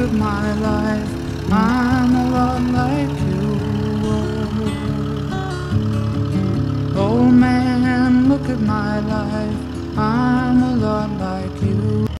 at my life, I'm a lot like you. Oh man, look at my life, I'm a lot like you.